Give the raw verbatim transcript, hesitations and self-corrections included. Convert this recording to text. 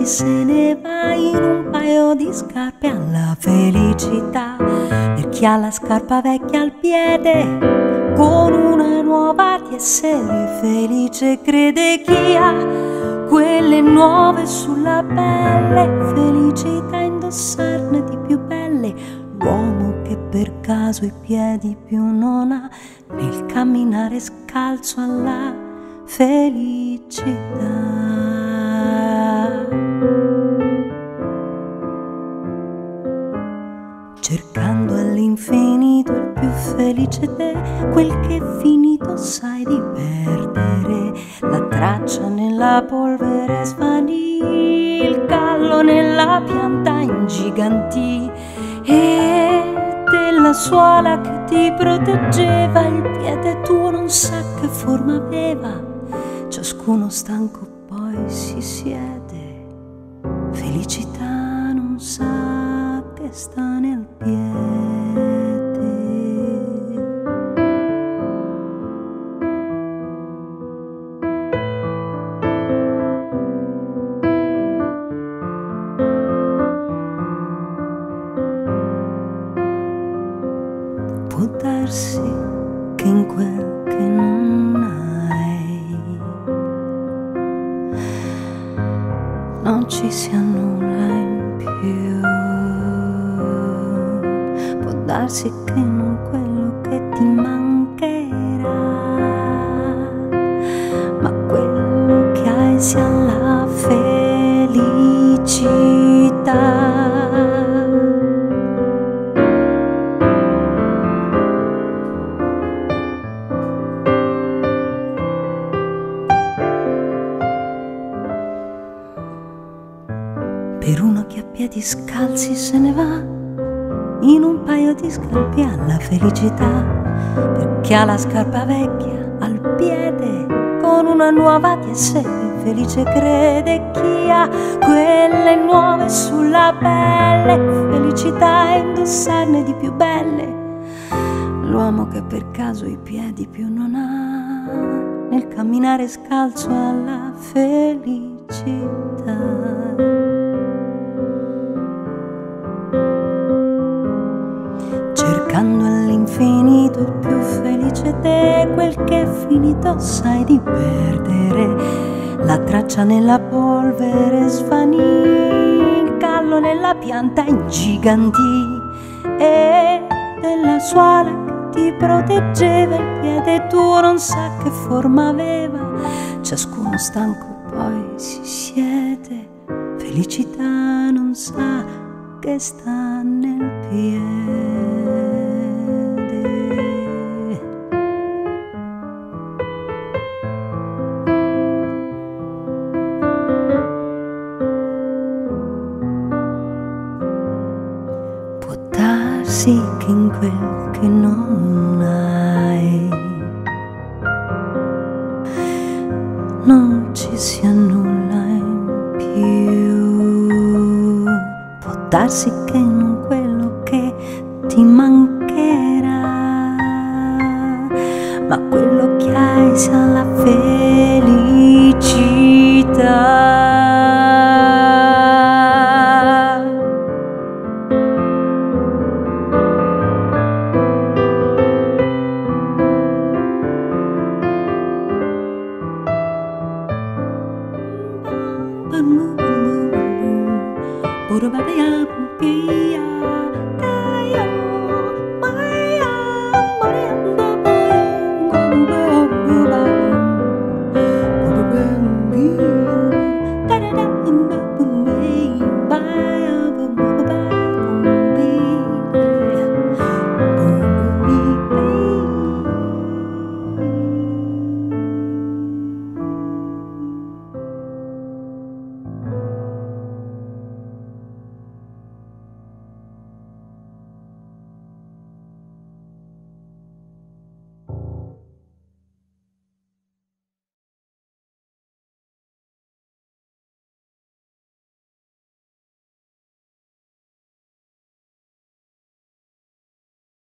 se ne va in un paio di scarpe alla felicità. Per chi ha la scarpa vecchia al piede, con una nuova di essere felice crede. Chi ha quelle nuove sulla pelle, felicità indossarne di più belle. L'uomo che per caso i piedi più non ha, nel camminare scalzo alla felicità. Cercando all'infinito il più felice te, quel che finito sai di perdere. La traccia nella polvere svanì, il gallo nella pianta ingigantì, e della suola che ti proteggeva il piede tuo non sa che forma aveva. Ciascuno stanco poi si siede, felicità non sa che sta nel piede. Può darsi che in quel che non hai non ci sia nulla in più. Può darsi che non quello che ti mancherà, ma quello che hai sia la felicità. Per uno che a piedi scalzi se ne va in un paio di scarpe alla felicità. Per chi ha la scarpa vecchia al piede, con una nuova di essere felice crede. Chi ha quelle nuove sulla pelle, felicità e indossarne di più belle. L'uomo che per caso i piedi più non ha, nel camminare scalzo alla felicità. Cercando all'infinito il più felice te, quel che è finito sai di perdere. La traccia nella polvere svanì, il gallo nella pianta ingigantì, e della suola che ti proteggeva il piede tuo non sa che forma aveva. Ciascuno stanco poi si siede, felicità non sa che sta nel piede. Può darsi che in quel che non hai non ci sia nulla in più. Può darsi che